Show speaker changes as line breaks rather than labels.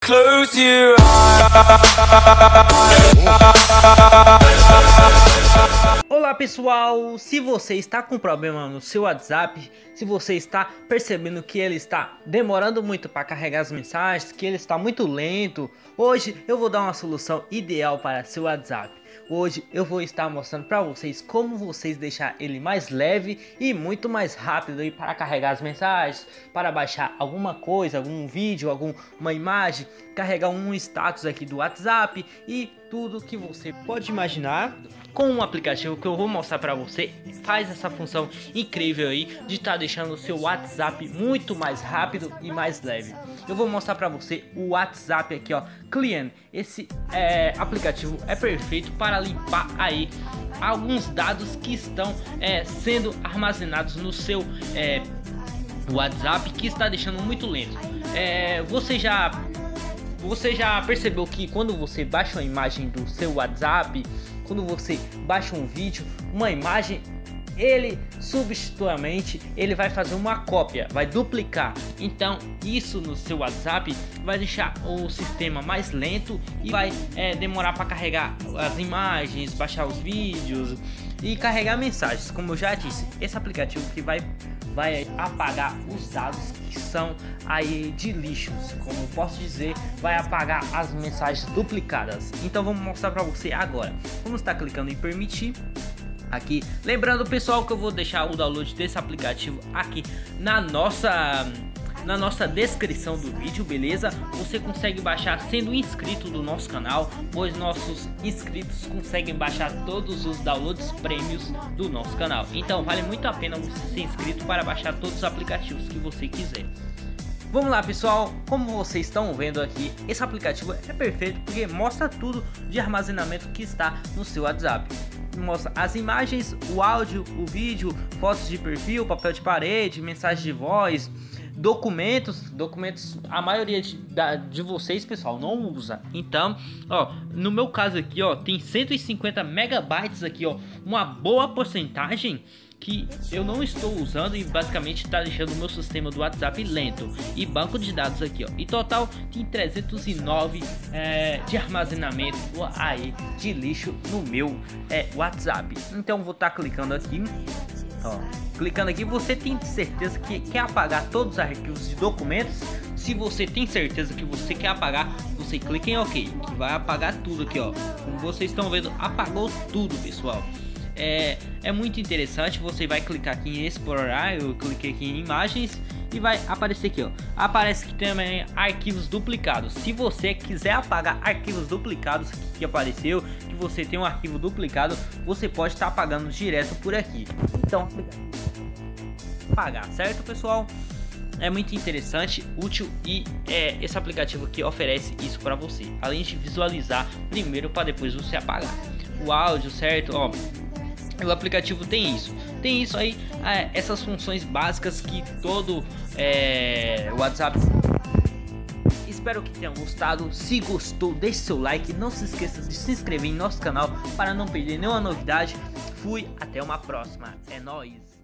Close your eyes.
Olá pessoal, se você está com problema no seu WhatsApp, se você está percebendo que ele está demorando muito para carregar as mensagens, que ele está muito lento, hoje eu vou dar uma solução ideal para seu WhatsApp. Hoje eu vou estar mostrando para vocês como vocês deixar ele mais leve e muito mais rápido aí para carregar as mensagens, para baixar alguma coisa, algum vídeo, alguma imagem, carregar um status aqui do WhatsApp e tudo que você pode imaginar. Com um aplicativo que eu vou mostrar para você, faz essa função incrível aí de estar deixando o seu WhatsApp muito mais rápido e mais leve. Eu vou mostrar para você o WhatsApp aqui, ó, Client. Esse aplicativo é perfeito para limpar aí alguns dados que estão sendo armazenados no seu WhatsApp, que está deixando muito lento. Você já percebeu que quando você baixa uma imagem do seu WhatsApp, quando você baixa um vídeo, uma imagem, ele substitutivamente ele vai fazer uma cópia, vai duplicar. Então isso no seu WhatsApp vai deixar o sistema mais lento e vai demorar para carregar as imagens, baixar os vídeos e carregar mensagens. Como eu já disse, esse aplicativo que vai apagar os dados que são aí de lixos, como posso dizer, vai apagar as mensagens duplicadas. Então vamos mostrar para você agora. Vamos estar clicando em permitir aqui, lembrando pessoal que eu vou deixar o download desse aplicativo aqui na nossa descrição do vídeo, beleza? Você consegue baixar sendo inscrito do nosso canal, pois nossos inscritos conseguem baixar todos os downloads prêmios do nosso canal. Então vale muito a pena você ser inscrito para baixar todos os aplicativos que você quiser. Vamos lá pessoal, como vocês estão vendo aqui, esse aplicativo é perfeito porque mostra tudo de armazenamento que está no seu WhatsApp. Mostra as imagens, o áudio, o vídeo, fotos de perfil, papel de parede, mensagem de voz, documentos. A maioria de vocês, pessoal, não usa. Então, ó, no meu caso aqui, ó, tem 150 megabytes aqui, ó, uma boa porcentagem que eu não estou usando e basicamente está deixando o meu sistema do WhatsApp lento. E banco de dados aqui, ó, e total tem 309 de armazenamento aí de lixo no meu WhatsApp. Então vou estar clicando aqui, ó, clicando aqui. Você tem certeza que quer apagar todos os arquivos de documentos? Se você tem certeza que você quer apagar, você clica em OK, que vai apagar tudo aqui, ó. Como vocês estão vendo, apagou tudo, pessoal. É muito interessante. Você vai clicar aqui em explorar, eu cliquei aqui em imagens e vai aparecer aqui, ó, aparece que também arquivos duplicados. Se você quiser apagar arquivos duplicados que apareceu, que você tem um arquivo duplicado, você pode estar apagando direto por aqui. Então apagar, certo pessoal? É muito interessante, útil e esse aplicativo aqui oferece isso para você, além de visualizar primeiro para depois você apagar o áudio, certo? Ó, o aplicativo tem isso aí, essas funções básicas que todo WhatsApp. Espero que tenham gostado. Se gostou, deixe seu like, não se esqueça de se inscrever em nosso canal para não perder nenhuma novidade. Fui, até uma próxima, é nóis.